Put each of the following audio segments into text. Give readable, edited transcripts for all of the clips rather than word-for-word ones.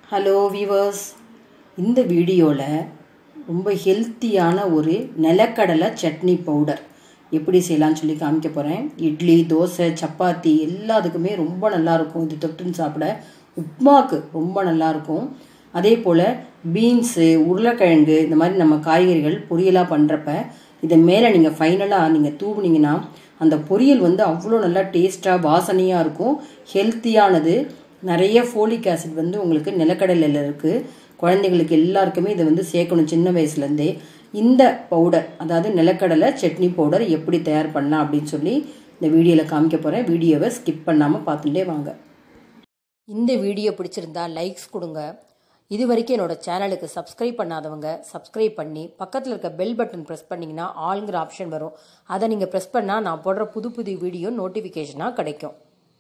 Hello viewers, இந்த வீடியோவில் ரொம்ப ஹெல்த்தியான ஒரு நிலக்கடலை சட்னி பவுடர் எப்படி செய்யலாம்னு சொல்லி காமிக்க போகிறேன். இட்லி, தோசை, சப்பாத்தி எல்லாத்துக்குமே ரொம்ப நல்லாயிருக்கும். இது தொட்டுன்னு சாப்பிட உப்மாவுக்கு ரொம்ப நல்லாயிருக்கும். அதே போல் பீன்ஸு, உருளைக்கிழங்கு இந்த மாதிரி நம்ம காய்கறிகள் பொரியலாக பண்ணுறப்ப இதை மேலே நீங்கள் ஃபைனலாக நீங்கள் தூவுனீங்கன்னா அந்த பொரியல் அவ்வளோ நல்லா டேஸ்ட்டாக வாசனையாக இருக்கும். ஹெல்த்தியானது. நிறைய ஃபோலிக் ஆசிட் உங்களுக்கு நிலக்கடலையில் இருக்குது. குழந்தைங்களுக்கு எல்லாருக்குமே இதை சேர்க்கணும் சின்ன வயசுலேருந்தே. இந்த பவுடர், அதாவது நிலக்கடலை சட்னி பவுடர் எப்படி தயார் பண்ணலாம் அப்படின்னு சொல்லி இந்த வீடியோவில் காமிக்க போகிறேன். வீடியோவை ஸ்கிப் பண்ணாமல் பார்த்துட்டே வாங்க. இந்த வீடியோ பிடிச்சிருந்தா லைக்ஸ் கொடுங்க. இது வரைக்கும் என்னோடய சேனலுக்கு சப்ஸ்கிரைப் பண்ணாதவங்க சப்ஸ்கிரைப் பண்ணி பக்கத்தில் இருக்க பெல் பட்டன் ப்ரெஸ் பண்ணிங்கன்னா ஆளுங்கிற ஆப்ஷன் வரும். அதை நீங்கள் ப்ரெஸ் பண்ணால் நான் போடுற புது புது வீடியோ நோட்டிஃபிகேஷனாக கிடைக்கும்.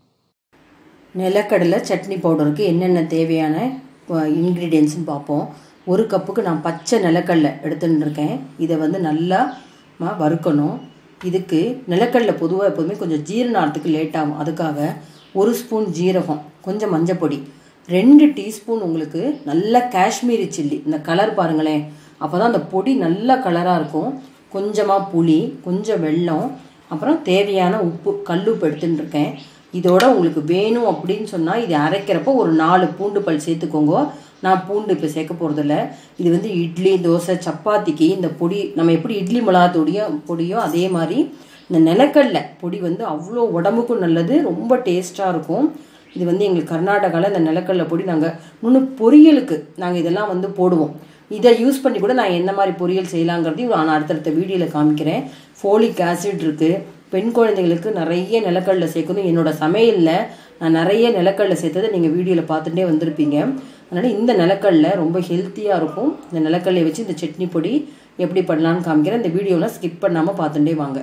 நிலக்கடலை சட்னி பவுடருக்கு என்னென்ன தேவையான இன்க்ரீடியன்ட்ஸ்னு பார்ப்போம். ஒரு கப்புக்கு நான் பச்சை நிலக்கடலை எடுத்துகிட்டு இருக்கேன். இதை நல்லா வறுக்கணும். இதுக்கு நிலக்கடலை பொதுவாக எப்போதுமே கொஞ்சம் ஜீரணத்துக்கு லேட் ஆகும். அதுக்காக 1 ஸ்பூன் ஜீரகம், கொஞ்சம் மஞ்சப்பொடி, 2 டீஸ்பூன் உங்களுக்கு நல்ல காஷ்மீரி சில்லி. இந்த கலர் பாருங்களேன், அப்போ தான் அந்த பொடி நல்ல கலராக இருக்கும். கொஞ்சமாக புளி, கொஞ்சம் வெல்லம், அப்புறம் தேவையான உப்பு, கல்லுப்பு எடுத்துகிட்டு இருக்கேன். இதோட உங்களுக்கு வேணும் அப்படின்னு சொன்னால் இது அரைக்கிறப்போ ஒரு 4 பூண்டு பல் சேர்த்துக்கோங்க. நான் பூண்டு இப்போ சேர்க்க போகிறதில்ல. இது இட்லி, தோசை, சப்பாத்திக்கு இந்த பொடி நம்ம எப்படி இட்லி மிளகாத்தூடியோ பொடியோ அதே மாதிரி இந்த நிலக்கடலை பொடி அவ்வளோ உடம்புக்கும் நல்லது, ரொம்ப டேஸ்ட்டாக இருக்கும். இது எங்களுக்கு கர்நாடகாவில் இந்த நிலக்கடலை பொடி நாங்கள் பொரியலுக்கு நாங்கள் இதெல்லாம் போடுவோம். இதை யூஸ் பண்ணி கூட நான் என்ன மாதிரி பொரியல் செய்யலாங்கிறதையும் நான் அடுத்தடுத்த வீடியோவில் காமிக்கிறேன். ஃபோலிக் ஆசிட் இருக்குது. பெண் குழந்தைகளுக்கு நிறைய நிலக்கடலை சேர்க்கணும். என்னோட சமையலில் நான் நிறைய நிலக்கடலை சேர்த்ததை நீங்கள் வீடியோவில் பார்த்துட்டே வந்திருப்பீங்க. அதனால் இந்த நிலக்கடலை ரொம்ப ஹெல்த்தியாக இருக்கும். இந்த நிலக்கடலையை வச்சு இந்த சட்னி பொடி எப்படி பண்ணலான்னு காமிக்கிறேன். இந்த வீடியோவில் ஸ்கிப் பண்ணாமல் பார்த்துட்டே வாங்க.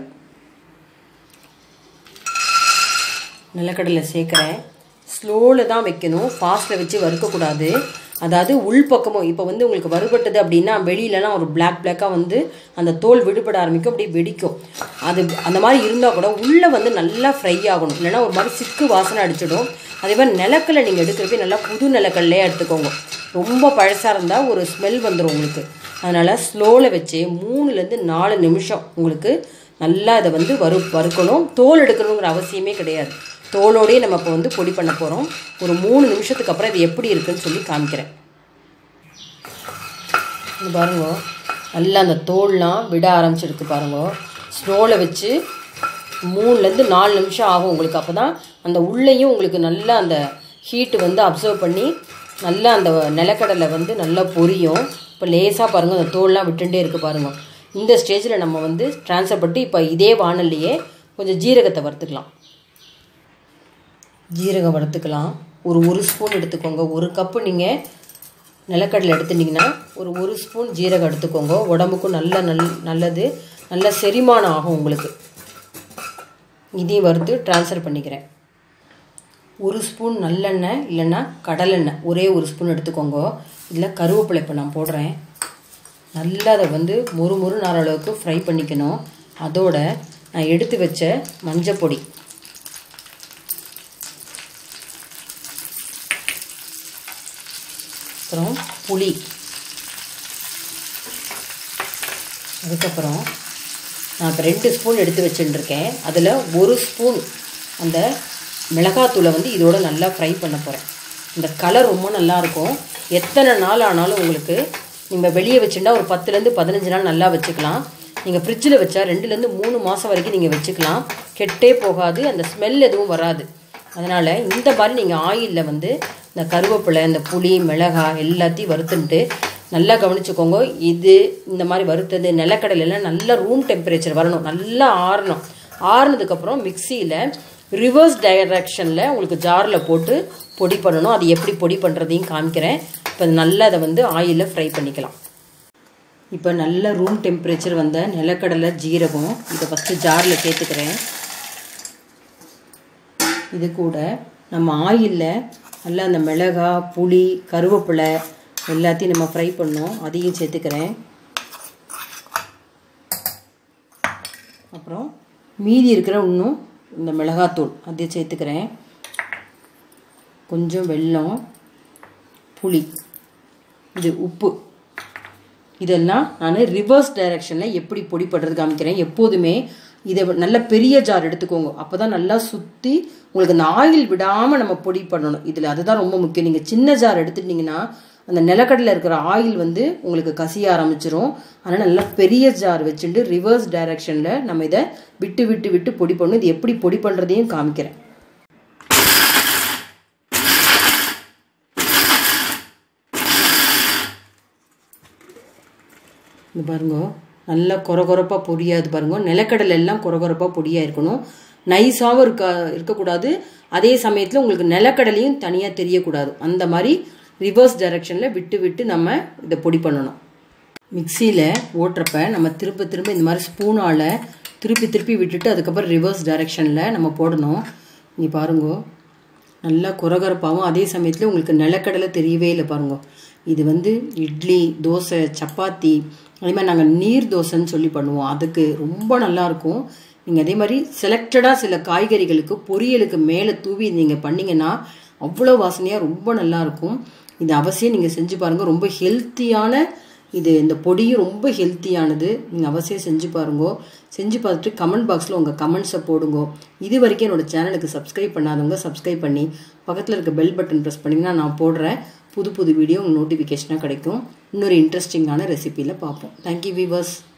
நிலக்கடலை சேர்க்குறேன். ஸ்லோவில் தான் வைக்கணும், ஃபாஸ்ட்டில் வச்சு வறுக்கக்கூடாது. அதாவது உள்பக்கமும் இப்போ உங்களுக்கு வறுபட்டது அப்படின்னா வெளியிலலாம் ஒரு பிளாக்காக அந்த தோல் விடுபட ஆரம்பிக்கும், அப்படியே வெடிக்கும். அது அந்த மாதிரி இருந்தால் கூட உள்ளே நல்லா ஃப்ரை ஆகணும், இல்லைனா ஒரு மாதிரி சிக்கு வாசனை அடிச்சிடும். அதே மாதிரி நிலக்கடலை நீங்கள் எடுக்கிறப்ப நல்லா புது நிலக்கடலையே எடுத்துக்கோங்க. ரொம்ப பழசாக இருந்தால் ஒரு ஸ்மெல் வந்துடும் உங்களுக்கு. அதனால் ஸ்லோவில் வச்சு 3-4 நிமிஷம் உங்களுக்கு நல்லா இதை வறுக்கணும். தோல் எடுக்கணுங்கிற அவசியமே கிடையாது. தோலோடையே நம்ம இப்போ பொடி பண்ண போகிறோம். ஒரு 3 நிமிஷத்துக்கு அப்புறம் இது எப்படி இருக்குன்னு சொல்லி காமிக்கிறேன். இது பாருங்க, நல்லா அந்த தோல்லாம் விட ஆரம்பிச்சிருக்கு பாருங்க. ஸ்லோவில் வச்சு 3-4 நிமிஷம் ஆகும் உங்களுக்கு. அப்போ தான் அந்த உள்ளேயும் உங்களுக்கு நல்லா அந்த ஹீட்டு அப்சர்வ் பண்ணி நல்லா அந்த நிலக்கடலை நல்லா பொரியும். இப்போ லேசாக பாருங்கள், அந்த தோல்லாம் விட்டுட்டே இருக்குது பாருங்கள். இந்த ஸ்டேஜில் நம்ம ட்ரான்ஸ்ஃபர் பண்ணி இப்போ இதே வானல்லையே கொஞ்சம் ஜீரகத்தை வறுத்துக்கலாம். ஜீரகம் வறுத்துக்கலாம். ஒரு ஸ்பூன் எடுத்துக்கோங்க. 1 கப்பு நீங்கள் நிலக்கடலை எடுத்துட்டிங்கன்னா ஒரு ஸ்பூன் ஜீரகம் எடுத்துக்கோங்க. உடம்புக்கும் நல்லது, நல்ல செரிமானம் ஆகும் உங்களுக்கு. இதையும் வறுத்து ட்ரான்ஸ்ஃபர் பண்ணிக்கிறேன். 1 ஸ்பூன் நல்லெண்ணெய் இல்லைன்னா கடலெண்ணெய் ஒரே 1 ஸ்பூன் எடுத்துக்கோங்க. இதில் கருவேப்பிலை இப்போ நான் போடுறேன். நல்லா அதை மொறு நார அளவுக்கு ஃப்ரை பண்ணிக்கணும். அதோட நான் எடுத்து வச்ச மஞ்சப்பொடி, அப்புறம் புளி, அதுக்கப்புறம் நான் இப்போ 2 ஸ்பூன் எடுத்து வச்சுட்டுருக்கேன். அதில் 1 ஸ்பூன் அந்த மிளகாத்தூளை இதோட நல்லா ஃப்ரை பண்ண போகிறேன். இந்த கலர் ரொம்ப நல்லாயிருக்கும். எத்தனை நாள் ஆனாலும் உங்களுக்கு நீங்கள் வெளியே வச்சுட்டா ஒரு 10-15 நாள் நல்லா வச்சுக்கலாம். நீங்கள் ஃப்ரிட்ஜில் வச்சா 2-3 மாதம் வரைக்கும் நீங்கள் வச்சுக்கலாம். கெட்டே போகாது, அந்த ஸ்மெல் எதுவும் வராது. அதனால் இந்த மாதிரி நீங்கள் ஆயிலில் இந்த கருவேப்பிலை, இந்த புளி, மிளகாய் எல்லாத்தையும் வறுத்துட்டு நல்லா கவனிச்சுக்கோங்க. இது இந்த மாதிரி வறுத்தது நிலக்கடலையெல்லாம் நல்லா ரூம் டெம்பரேச்சர் வரணும், நல்லா ஆறணும். ஆறுனதுக்கப்புறம் மிக்சியில் ரிவர்ஸ் டைரக்ஷனில் உங்களுக்கு ஜாரில் போட்டு பொடி பண்ணணும். அது எப்படி பொடி பண்ணுறதையும் காமிக்கிறேன். இப்போ நல்லா அதை ஆயிலில் ஃப்ரை பண்ணிக்கலாம். இப்போ நல்ல ரூம் டெம்பரேச்சர் வந்த நிலக்கடலை, ஜீரகம் இதை ஃபஸ்ட்டு ஜாரில் சேர்த்துக்கிறேன். இது கூட நம்ம ஆயிலில் நல்லா அந்த மிளகாய், புளி, கருவேப்பிலை எல்லாத்தையும் நம்ம ஃப்ரை பண்ணோம், அதையும் சேர்த்துக்கிறேன். அப்புறம் மீதி இருக்கிற இன்னும் இந்த மிளகாத்தூள் அதையும் சேர்த்துக்கிறேன். கொஞ்சம் வெல்லம், புளி, இது உப்பு. இதெல்லாம் நான் ரிவர்ஸ் டைரக்ஷனில் எப்படி பொடி பண்ணுறது காமிக்கிறேன். எப்போதுமே இதை நல்ல பெரிய ஜார் எடுத்துக்கோங்க. அப்போ தான் நல்லா சுற்றி உங்களுக்கு அந்த ஆயில் விடாமல் நம்ம பொடி பண்ணணும். இதில் அதுதான் ரொம்ப முக்கியம். நீங்கள் சின்ன ஜார் எடுத்துட்டிங்கன்னா அந்த நிலக்கடலை இருக்கிற ஆயில் வந்து உங்களுக்கு கசிய ஆரம்பிச்சிரும். அதனால் நல்லா பெரிய ஜார் வச்சுட்டு ரிவர்ஸ் டைரக்ஷனில் நம்ம இதை விட்டு விட்டு விட்டு பொடி பண்ணணும். இது எப்படி பொடி பண்ணுறதையும் காமிக்கிறேன். இது பாருங்க, நல்லா கொரகொரப்பாக பொடியாது பாருங்க. நிலக்கடலை எல்லாம் கொரகொரப்பாக பொடியாக இருக்கணும். நைஸாகவும் இருக்கக்கூடாது. அதே சமயத்தில் உங்களுக்கு நிலக்கடலையும் தனியாக தெரியக்கூடாது. அந்த மாதிரி ரிவர்ஸ் டைரக்ஷனில் விட்டு விட்டு நம்ம இதை பொடி பண்ணணும். மிக்சியில் ஓட்டுறப்ப நம்ம திரும்ப திரும்ப இந்த மாதிரி ஸ்பூனால் திருப்பி திருப்பி விட்டுட்டு அதுக்கப்புறம் ரிவர்ஸ் டைரக்ஷனில் நம்ம போடணும். நீ பாருங்க, நல்லா கொரகொரப்பாகவும் அதே சமயத்தில் உங்களுக்கு நிலக்கடலை தெரியவே இல்லை பாருங்க. இது வந்து இட்லி, தோசை, சப்பாத்தி, அதே மாதிரி நாங்கள் நீர் தோசைன்னு சொல்லி பண்ணுவோம். அதுக்கு ரொம்ப நல்லாயிருக்கும். நீங்கள் அதே மாதிரி செலக்டடாக சில காய்கறிகளுக்கு பொரியலுக்கு மேலே தூவி நீங்கள் பண்ணிங்கன்னா அவ்வளோ வாசனையாக ரொம்ப நல்லாயிருக்கும். இது அவசியம் நீங்கள் செஞ்சு பாருங்கள். ரொம்ப ஹெல்த்தியான இது. இந்த பொடியும் ரொம்ப ஹெல்த்தியானது. நீங்கள் அவசியம் செஞ்சு பாருங்க. செஞ்சு பார்த்துட்டு கமெண்ட் பாக்ஸில் உங்கள் கமெண்ட்ஸை போடுங்க. இது வரைக்கும் என்னோடய சேனலுக்கு சப்ஸ்கிரைப் பண்ணாதவங்க சப்ஸ்கிரைப் பண்ணி பக்கத்தில் இருக்க பெல் பட்டன் ப்ரெஸ் பண்ணிங்கன்னா நான் போடுறேன் புது புது வீடியோ உங்களுக்கு நோட்டிஃபிகேஷனாக கிடைக்கும். இன்னொரு இன்ட்ரெஸ்டிங்கான ரெசிபியில் பார்ப்போம். Thank you viewers.